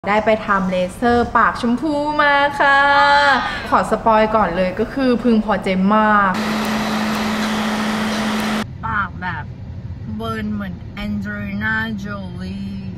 ได้ไปทำเลเซอร์ปากชมพูมาค่ะขอสปอยก่อนเลยก็คือพึงพอใจมากปากแบบเบิร์นเหมือนแอนเจลิน่าโจลี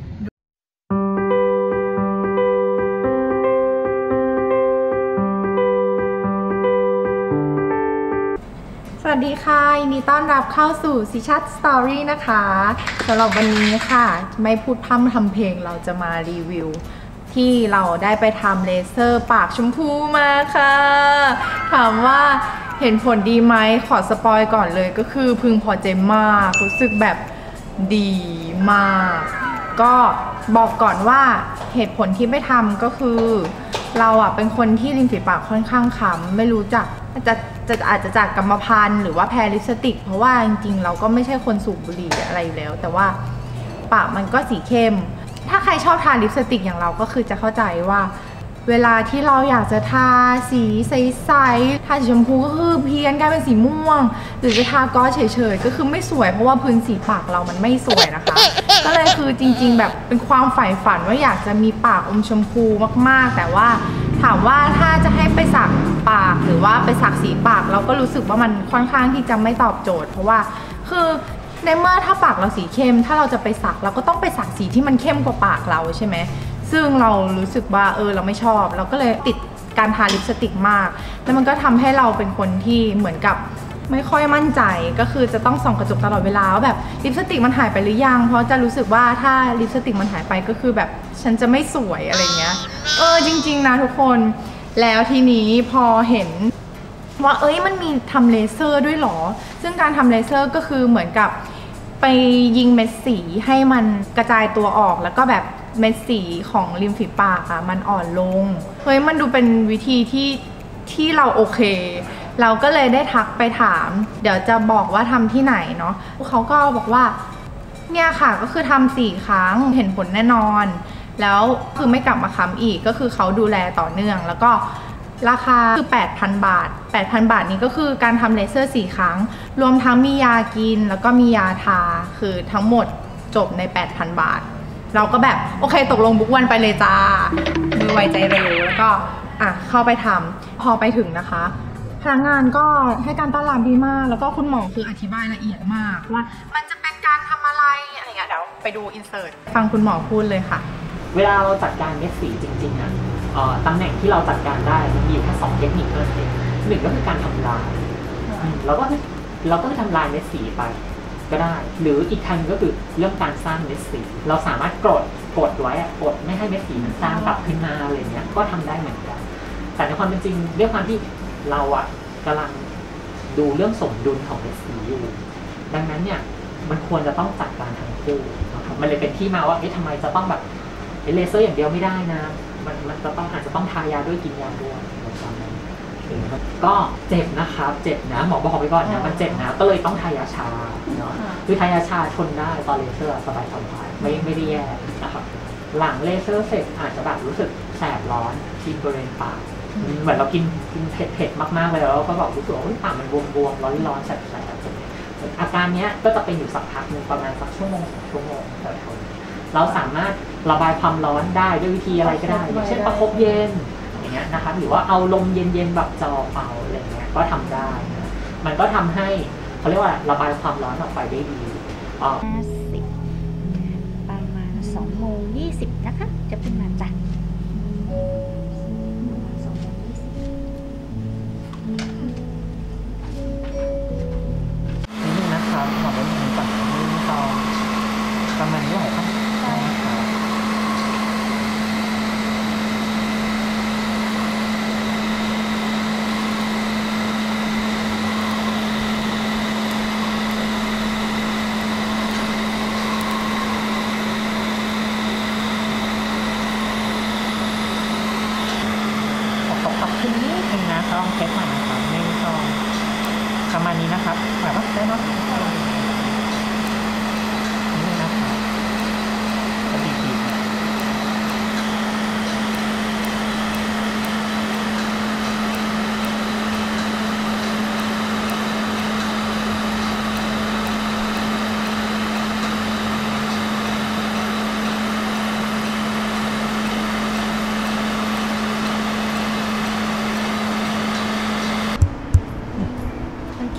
สวัสดีค่ะยินดีต้อนรับเข้าสู่ซิชัดสตอรี่นะคะสำหรับวันนี้ค่ะไม่พูดพร่ำทำเพลงเราจะมารีวิวที่เราได้ไปทำเลเซอร์ปากชมพูมาค่ะถามว่าเห็นผลดีไหมขอสปอยก่อนเลยก็คือพึงพอใจมากรู้สึกแบบดีมากก็บอกก่อนว่าเหตุผลที่ไม่ทำก็คือเราอ่ะเป็นคนที่ริมฝีปากค่อนข้างค้ำไม่รู้จักอาจจะจากกรรมพันธุ์หรือว่าแพ้ลิปสติกเพราะว่าจริงๆเราก็ไม่ใช่คนสูบบุหรี่อะไรอยู่แล้วแต่ว่าปากมันก็สีเข้มถ้าใครชอบทาลิปสติกอย่างเราก็คือจะเข้าใจว่าเวลาที่เราอยากจะทาสีใสๆทาสีชมพูก็คือเพี้ยนกลายเป็นสีม่วงหรือจะทาก๊อซเฉยๆก็คือไม่สวยเพราะว่าพื้นสีปากเรามันไม่สวยนะคะก็เลยคือจริงๆแบบเป็นความใฝ่ฝันว่าอยากจะมีปากอมชมพูมากๆแต่ว่าถามว่าถ้าจะให้ไปสักปากหรือว่าไปสักสีปากเราก็รู้สึกว่ามันค่อนข้างที่จะไม่ตอบโจทย์เพราะว่าคือในเมื่อถ้าปากเราสีเข้มถ้าเราจะไปสักเราก็ต้องไปสักสีที่มันเข้มกว่าปากเราใช่ไหมซึ่งเรารู้สึกว่าเราไม่ชอบเราก็เลยติดการทาลิปสติกมากแล้วมันก็ทำให้เราเป็นคนที่เหมือนกับไม่ค่อยมั่นใจก็คือจะต้องส่องกระจกตลอดเวลาว่าแบบลิปสติกมันหายไปหรือยังเพราะจะรู้สึกว่าถ้าลิปสติกมันหายไปก็คือแบบฉันจะไม่สวยอะไรเงี้ยจริงๆนะทุกคนแล้วทีนี้พอเห็นว่ามันมีทำเลเซอร์ด้วยหรอซึ่งการทำเลเซอร์ก็คือเหมือนกับไปยิงเม็ดสีให้มันกระจายตัวออกแล้วก็แบบเม็ดสีของริมฝีปากอะมันอ่อนลงมันดูเป็นวิธีที่เราโอเคเราก็เลยได้ทักไปถามเดี๋ยวจะบอกว่าทำที่ไหนเนาะเขาก็บอกว่าเนี่ยค่ะก็คือทำ4 ครั้งเห็นผลแน่นอนแล้วคือไม่กลับมาค้ำอีกก็คือเขาดูแลต่อเนื่องแล้วก็ราคาคือ 8,000 บาท 8,000 บาทนี้ก็คือการทำเลเซอร์4 ครั้งรวมทั้งมียากินแล้วก็มียาทาคือทั้งหมดจบใน 8,000 บาทเราก็แบบโอเคตกลงบุ๊กวันไปเลยจ้ามือไวใจเร็วแล้วก็เข้าไปทำพอไปถึงนะคะพนักงานก็ให้การต้อนรับดีมากแล้วก็คุณหมอคืออธิบายละเอียดมากว่ามันจะเป็นการทำอะไรอะไรอย่างเงี้ยเดี๋ยวไปดูอินเสิร์ตฟังคุณหมอพูดเลยค่ะเวลาเราจัดการเม็ดสีจริงๆอ่ะตำแหน่งที่เราจัดการได้มันมีอยู่แค่2 เทคนิคเท่านั้นเองหนึ่งก็คือการทำลายเราก็ทำลายเม็ดสีไปก็ได้หรืออีกทางก็คือเรื่องการสร้างเม็ดสีเราสามารถกดไว้กดไม่ให้เม็ดสีมันสร้างกลับขึ้นมาอะไรเงี้ยก็ทำได้เหมือนกันแต่ในความเป็นจริงด้วยความที่เรากำลังดูเรื่องสมดุลของเม็ดสีอยู่ดังนั้นเนี่ยมันควรจะต้องจัดการทั้งคู่นะครับมันเลยเป็นที่มาว่าทำไมจะต้องแบบเลเซอร์อย่างเดียวไม่ได้นะมันจะต้องอาจจะต้องทายาด้วยกินยาด้วยก็เจ็บนะครับเจ็บนะหมอบอกไปก่อนนะมันเจ็บนะก็เลยต้องทายาชาเนาะคือทายาชาทนได้ตอนเลเซอร์สบายไม่ได้แย่นะครับหลังเลเซอร์เสร็จอาจจะแบบรู้สึกแสบร้อนที่บริเวณปากเหมือนเรากินเผ็ดมากๆเลยแล้วก็บอกรู้สึกว่าปากมันบวมๆร้อนๆแสบๆอาการนี้ก็จะเป็นอยู่สักพักนึงประมาณสักชั่วโมง2 ชั่วโมงแถวๆเราสามารถระบายความร้อนได้ด้วยวิธีอะไรก็ได้เช่นประคบเย็นอย่างเงี้ยนะครับหรือว่าเอาลมเย็นๆแบบจ่อเป่าอะไรเงี้ยก็ทำได้นะมันก็ทำให้เขาเรียกว่าระบายความร้อนออกไปได้ดีประมาณ2:20นะคะจะขึ้นมาจ้ะประมาณนี้ครับขอบคุณนิดนึงนะลองเทสใหม่นะครับประมาณนี้นะครับหมายว่าได้เนาะ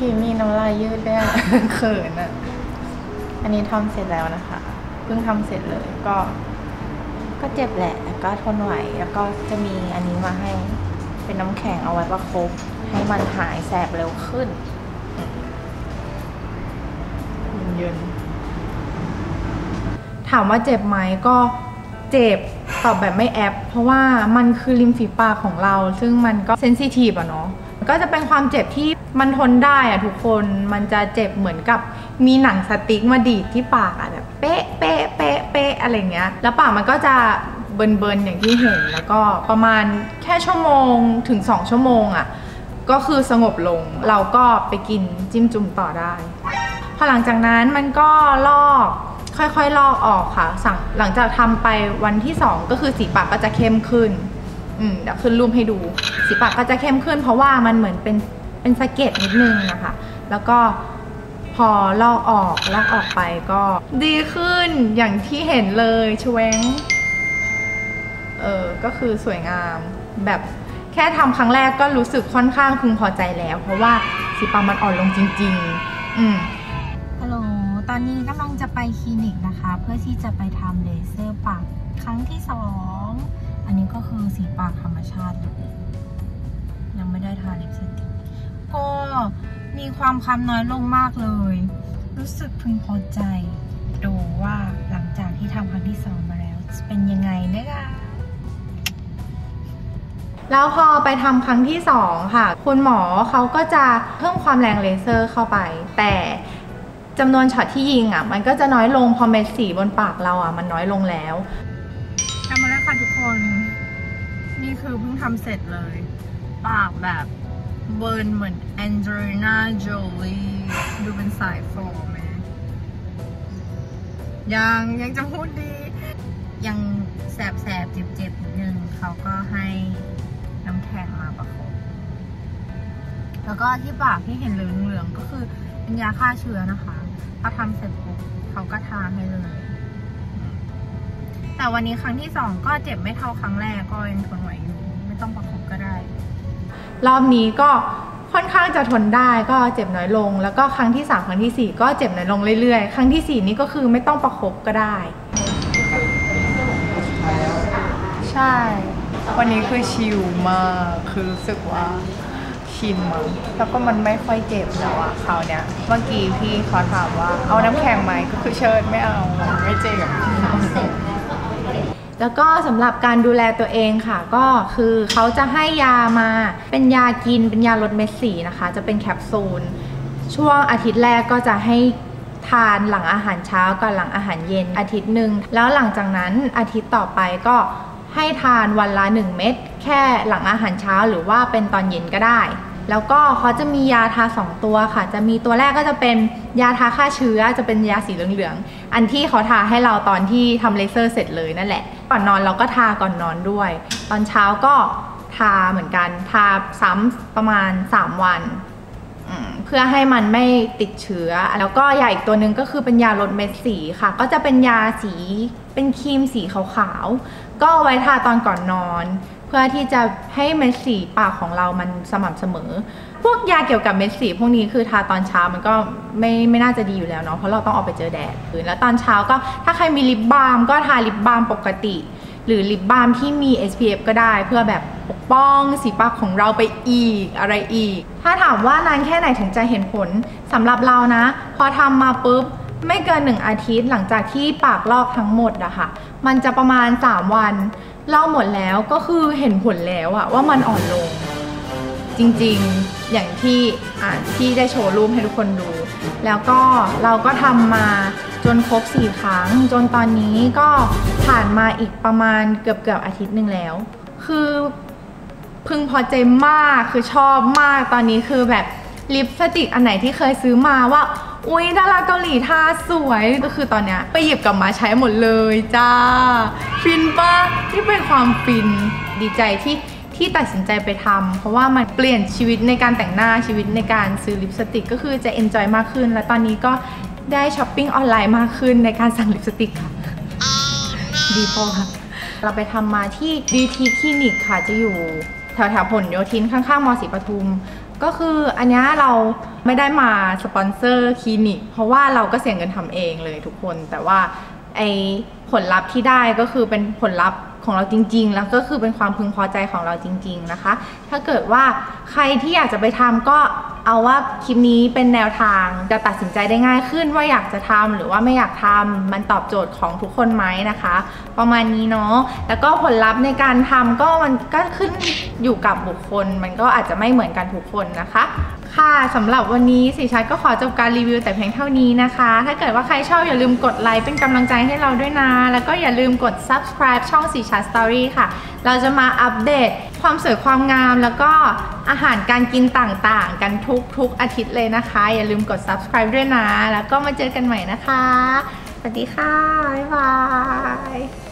กี้มีน้ำลายยืดด้วย เขินอ่ะอันนี้ทำเสร็จแล้วนะคะเพิ่งทำเสร็จเลยก็เจ็บแหละก็ทนไหวแล้วก็จะมีอันนี้มาให้เป็นน้ำแข็งเอาไว้ประคบให้มันหายแสบเร็วขึ้นเย็นถามว่าเจ็บไหมก็เจ็บตอบแบบไม่แอบเพราะว่ามันคือริมฝีปากของเราซึ่งมันก็เซนซิทีฟอะเนาะก็จะเป็นความเจ็บที่มันทนได้อะทุกคนมันจะเจ็บเหมือนกับมีหนังสติ๊กมาดีดที่ปากอะแบบเป๊ะเป๊ะเป๊ะเป๊ะอะไรเงี้ยแล้วปากมันก็จะเบิร์นอย่างที่เห็นแล้วก็ประมาณแค่ชั่วโมงถึง2 ชั่วโมงอะก็คือสงบลงเราก็ไปกินจิ้มจุ่มต่อได้พอหลังจากนั้นมันก็ลอกค่อยๆลอกออกค่ะหลังจากทำไปวันที่2ก็คือสีปากก็จะเข้มขึ้นเดี๋ยวขึ้นรูปให้ดูสีปากก็จะเข้มขึ้นเพราะว่ามันเหมือนเป็นสะเก็ดนิดนึงนะคะแล้วก็พอลอกออกไปก็ดีขึ้นอย่างที่เห็นเลยชเวงก็คือสวยงามแบบแค่ทำครั้งแรกก็รู้สึกค่อนข้างพึงพอใจแล้วเพราะว่าสีปากมันอ่อนลงจริงๆฮัลโหลตอนนี้กำลังจะไปคลินิกนะคะเพื่อที่จะไปทำเลเซอร์ปากครั้งที่2อันนี้ก็คือสีปากธรรมชาติเลยยังไม่ได้ทาลิปสติกก็มีความคล้ำน้อยลงมากเลยรู้สึกพึงพอใจดูว่าหลังจากที่ทำครั้งที่2มาแล้วจะเป็นยังไงนะคะแล้วพอไปทำครั้งที่2ค่ะคุณหมอเขาก็จะเพิ่มความแรงเลเซอร์เข้าไปแต่จำนวนช็อตที่ยิงมันก็จะน้อยลงพอเม็ดสีบนปากเรามันน้อยลงแล้วทำมาแล้วค่ะทุกคนนี่คือเพิ่งทำเสร็จเลยปากแบบเบิร์นเหมือนแอนเจลิน่าโจลีดูเป็นสายฟอร์ไหมยังจะพูดดียังแสบเจ็บนิดนึงเขาก็ให้น้ำแข็งมาประคบแล้วก็ที่ปากที่เห็นเหลืองๆก็คือเป็นยาฆ่าเชื้อนะคะพอทำเสร็จปุ๊บเขาก็ทาให้เลยแต่วันนี้ครั้งที่2ก็เจ็บไม่เท่าครั้งแรกก็ยังทนไหวอยู่ไม่ต้องประคบก็ได้รอบนี้ก็ค่อนข้างจะทนได้ก็เจ็บน้อยลงแล้วก็ครั้งที่3ครั้งที่4ก็เจ็บน้อยลงเรื่อยๆครั้งที่4นี่ก็คือไม่ต้องประคบก็ได้ใช่วันนี้คือชิลมากคือรู้สึกว่าชินมั้งแล้วก็มันไม่ค่อยเจ็บแล้วอะคราวเนี้ยเมื่อกี้พี่เขาถามว่าเอาน้ำแข็งไหมก็คือเชิญไม่เอาไม่เจ็บแล้วก็สำหรับการดูแลตัวเองค่ะก็คือเขาจะให้ยามาเป็นยากินเป็นยาลดเม็ดสีนะคะจะเป็นแคปซูลช่วงอาทิตย์แรกก็จะให้ทานหลังอาหารเช้ากับหลังอาหารเย็นอาทิตย์หนึ่งแล้วหลังจากนั้นอาทิตย์ต่อไปก็ให้ทานวันละ1 เม็ดแค่หลังอาหารเช้าหรือว่าเป็นตอนเย็นก็ได้แล้วก็เขาจะมียาทา2 ตัวค่ะจะมีตัวแรกก็จะเป็นยาทาฆ่าเชื้อจะเป็นยาสีเหลืองๆอันที่เขาทาให้เราตอนที่ทำเลเซอร์เสร็จเลยนั่นแหละก่อนนอนเราก็ทาก่อนนอนด้วยตอนเช้าก็ทาเหมือนกันทาซ้ำประมาณ3 วันเพื่อให้มันไม่ติดเชื้อแล้วก็ยาอีกตัวหนึ่งก็คือเป็นยาลดเม็ดสีค่ะก็จะเป็นยาสีเป็นครีมสีขาวๆก็ไว้ทาตอนก่อนนอนเพื่อที่จะให้เม็ดสีปากของเรามันสม่ำเสมอพวกยาเกี่ยวกับเม็ดสีพวกนี้คือทาตอนเช้ามันก็ไม่น่าจะดีอยู่แล้วเนาะเพราะเราต้องออกไปเจอแดดแล้วตอนเช้าก็ถ้าใครมีลิปบาล์มก็ทาลิปบาล์มปกติหรือลิปบาล์มที่มี SPF ก็ได้เพื่อแบบปกป้องสีปากของเราไปอีกอะไรอีกถ้าถามว่านานแค่ไหนถึงจะเห็นผลสำหรับเรานะพอทำมาปุ๊บไม่เกิน1 อาทิตย์หลังจากที่ปากลอกทั้งหมดอะค่ะมันจะประมาณ3 วันลอกหมดแล้วก็คือเห็นผลแล้วอะว่ามันอ่อนลงจริงๆอย่างที่ได้โชว์รูปให้ทุกคนดูแล้วก็เราก็ทำมาจนครบ4 ครั้งจนตอนนี้ก็ผ่านมาอีกประมาณเกือบอาทิตย์หนึ่งแล้วคือพึงพอใจมากคือชอบมากตอนนี้คือแบบลิปสติกอันไหนที่เคยซื้อมาว่าอุ๊ยดาราเกาหลีทาสวยก็คือตอนเนี้ยไปหยิบกลับมาใช้หมดเลยจ้าฟินป่ะที่เป็นความฟินดีใจที่ตัดสินใจไปทำเพราะว่ามันเปลี่ยนชีวิตในการแต่งหน้าชีวิตในการซื้อลิปสติกก็คือจะเอนจอยมากขึ้นและตอนนี้ก็ได้ช้อปปิ้งออนไลน์มากขึ้นในการสั่งลิปสติกค่ะดีพอค่ะเราไปทำมาที่ DT คลินิกค่ะจะอยู่แถวผลโยธินข้างๆม.ศรีปทุมก็คืออันนี้เราไม่ได้มาสปอนเซอร์คลินิกเพราะว่าเราก็เสียเงินทำเองเลยทุกคนแต่ว่าผลลัพธ์ที่ได้ก็คือเป็นผลลัพธ์ของเราจริงๆแล้วก็คือเป็นความพึงพอใจของเราจริงๆนะคะถ้าเกิดว่าใครที่อยากจะไปทำก็เอาว่าคลิปนี้เป็นแนวทางจะตัดสินใจได้ง่ายขึ้นว่าอยากจะทำหรือว่าไม่อยากทำมันตอบโจทย์ของทุกคนไหมนะคะประมาณนี้เนาะแล้วก็ผลลัพธ์ในการทำก็มันก็ขึ้นอยู่กับบุคคลมันก็อาจจะไม่เหมือนกันทุกคนนะคะค่ะสำหรับวันนี้สีชัดก็ขอจบการรีวิวแต่เพียงเท่านี้นะคะถ้าเกิดว่าใครชอบอย่าลืมกดไลค์เป็นกำลังใจให้เราด้วยนะแล้วก็อย่าลืมกด subscribe ช่องสีชัด Story ค่ะเราจะมาอัปเดตความสวยความงามแล้วก็อาหารการกินต่างๆกันทุกอาทิตย์เลยนะคะอย่าลืมกด subscribe ด้วยนะแล้วก็มาเจอกันใหม่นะคะสวัสดีค่ะบ๊ายบาย